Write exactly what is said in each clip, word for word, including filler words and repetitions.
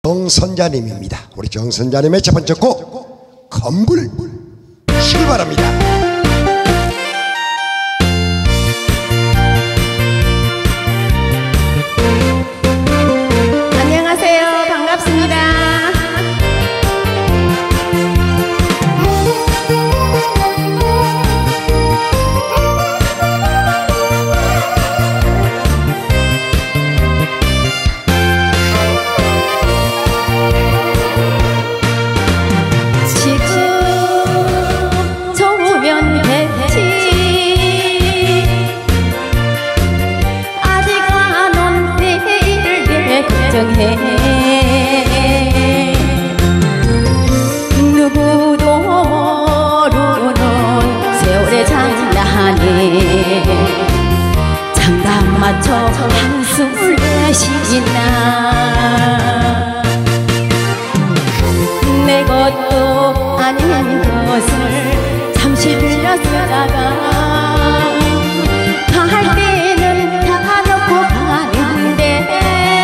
정선자님입니다. 우리 정선자님의 첫 번째 곡 검불 출발합니다. 안녕하세요. 반갑습니다. 누구도 모르는 세월의 장난에 장단 맞춰 한숨을 내쉬나 내 것도 아닌 것을 잠시 흘렸다가 갈 때는 다 놓고 가는데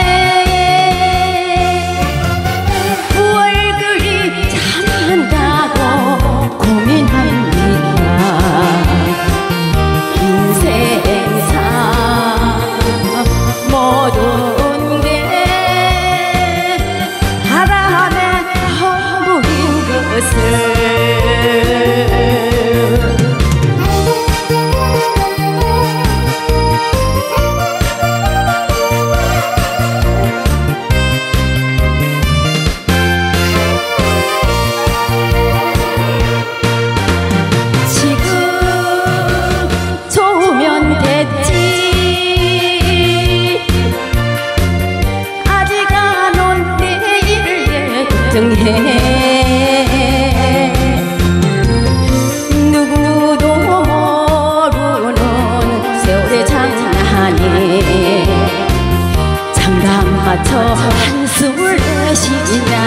누구도 모르는 세월의 장난에 장단 맞춰 한숨을 내쉬나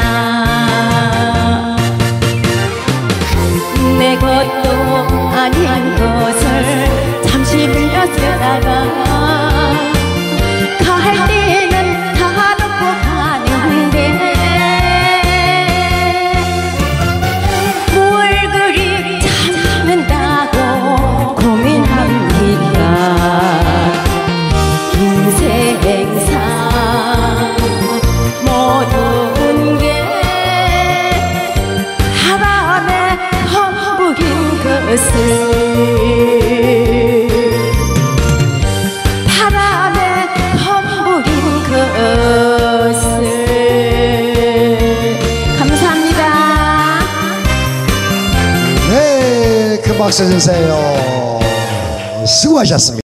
내 것도 아닌 것을 잠시 흘렸다가 갈 때는 다 놓고 가는데 바람에 험불인 것을 감사합니다. 네, 그 박수 주세요. 수고하셨습니다.